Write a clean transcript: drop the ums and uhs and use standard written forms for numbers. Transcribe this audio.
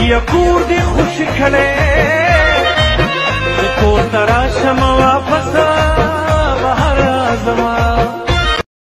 کور دې خوشي کړې کور ته راشم واپس بهر زما